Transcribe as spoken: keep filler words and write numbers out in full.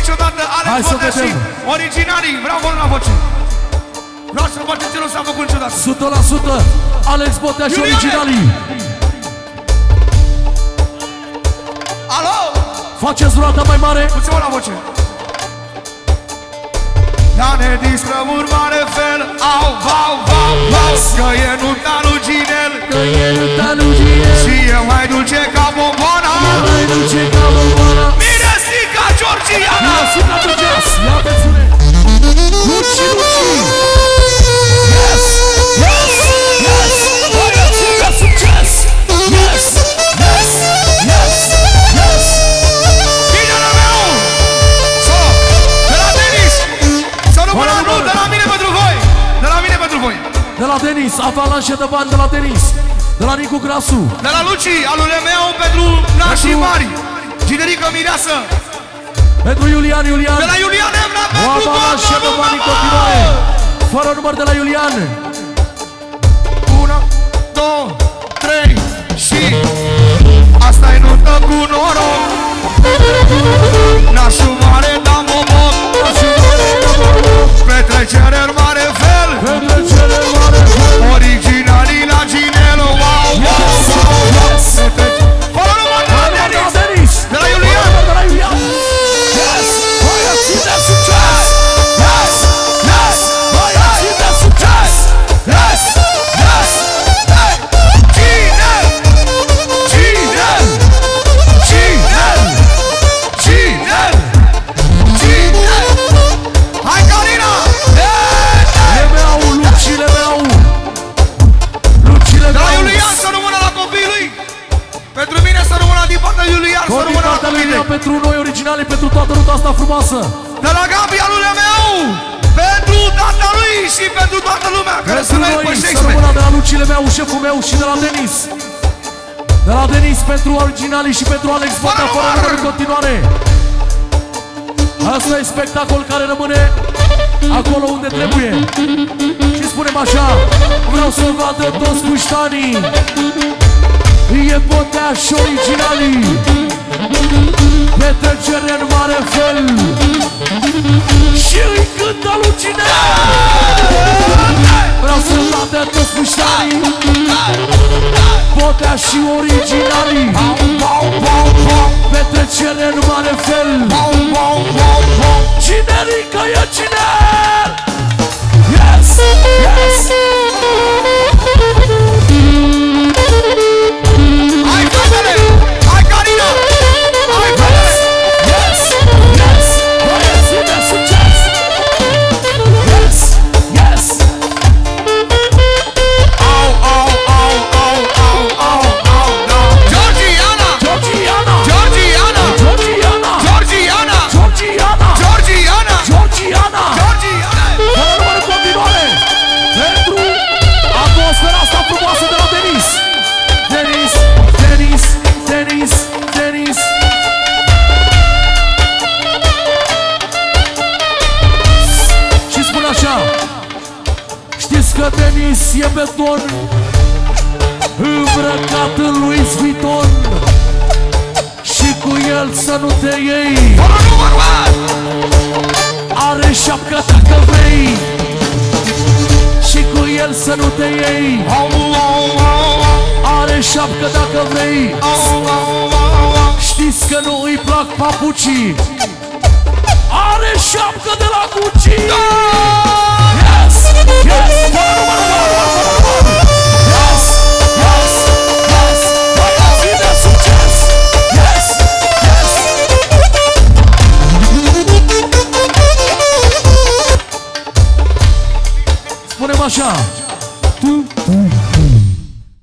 niciodată Alex Botea și originalii. Vreau volum la voce. Vreau să facem ce nu s-a făcut niciodată. o sută la sută Alex Botea și originalii. Alo! Faceți durata mai mare. Puțin la voce. Dar ne distrăm în mare fel. Au, vau, vau, vau. Că e nunta lui Ginel. Că e nunta lui Ginel. Și e mai dulce ca bomboana. E mai dulce ca bomboana. Miresica Georgiana. Miresica Georgiana. Ia pe fune. Luci, Luci. Yes, yes, yes. Miresica succes. Yes, yes, yes, yes. Binele meu. So, de la Denis. Să nu mână, nu, de la mine pentru voi. De la mine pentru voi. De la Denis, avalanșe de bani de la Denis. De la Nicu Grasu. De la Luci, alule meu pentru nașii mari. Ginerică Mireasă. Pentru Iulian, Iulian. De la Iulian Emna o pentru avalanșe de bani în continuare. Fără număr de la Iulian. Una, două, trei și asta-i nuntă cu noroc. Nașul mare da momoc. Petrecere în mare fel. Petrecere în mare fel. Originalii la Ginelo. Wow, wow, wow, wow. Fără număr de la Denis. De la Iulian. De la Iulian. Yes. Hai ății de succes. Yes. Yes. Hai ății de succes. Yes. Yes. Ginel. Ginel. Ginel. Ginel. Ginel. Hai Carina. Le beau, Luci, le beau. Luci, le De la beau. Iulian să rămână la copiii lui. Pentru mine să rămână din partea lui Iulian să rămână la copiii lui. Pentru noi originali, pentru toată ruta asta frumoasă. De la Gabi, alule meu. Pentru tata lui și pentru toată lumea care să merg pe Să Shakespeare. rămână de la Lucile meu, șeful meu și de la Denis. De la Denis pentru originalii și pentru Alex Botea, fără număr în continuare. Asta e spectacol care rămâne acolo unde trebuie. Și spunem așa, vreau să vadă toți puștanii. E Botea și originalii. Petrecere în mare fel. Și îi cântă Lucine. Vreau să vadă toți puștanii. Botea și originalii. Petrecere în mare fel. Cinerică e ciner. Yes, yes. Hai fetele! Hai Carina! Hai fetele! Yes, yes. Hai ății de succes. Yes, yes. Au, au, au, au, au, au, au, au. Georgiana! Georgiana. Georgiana! Georgiana. Georgiana! Georgiana. Georgiana! Georgiana. Georgiana! Fără număr în continuare. Pentru atmosfera asta frumoasă de la Denis. Denis, Denis, Denis, Denis. Și spune așa. Știți că Denis e beton îmbrăcat în Louis Vuitton. Și cu el să nu te iei. Fără număr, bă! Are șapcă dacă vrei. Și cu el să nu te iei. Au, au, au, au. Are șapcă dacă vrei. Au, au, au, au. Știți că nu îi plac papucii. Are șapcă de la Gucci. Yes, yes. Fără număr, fără număr, fără număr. Yes, yes, yes. Hai ății de succes. Yes, yes. Spunem așa. Tu, tu.